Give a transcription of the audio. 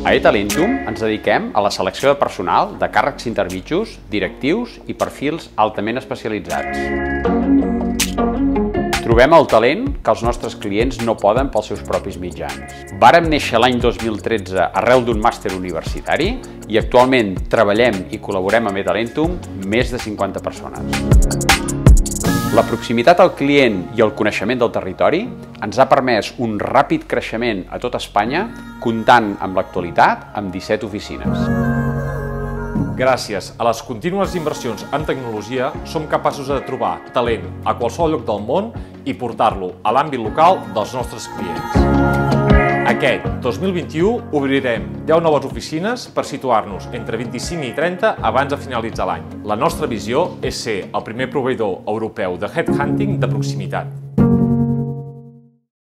A eTalentum ens dediquem a la selecció de personal de càrrecs intermitjos, directius i perfils altament especialitzats. Trobem el talent que els nostres clients no poden pels seus propis mitjans. Vàrem néixer l'any 2013 arrel d'un màster universitari i actualment treballem i col·laborem amb eTalentum més de 50 persones. La proximitat al client i el coneixement del territori ens ha permès un ràpid creixement a tot Espanya, comptant amb l'actualitat amb 17 oficines. Gràcies a les contínues inversions en tecnologia, som capaços de trobar talent a qualsevol lloc del món i portar-lo a l'àmbit local dels nostres clients. Aquest 2021 obrirem 10 noves oficines per situar-nos entre 25 i 30 abans de finalitzar l'any. La nostra visió és ser el primer proveïdor europeu de headhunting de proximitat.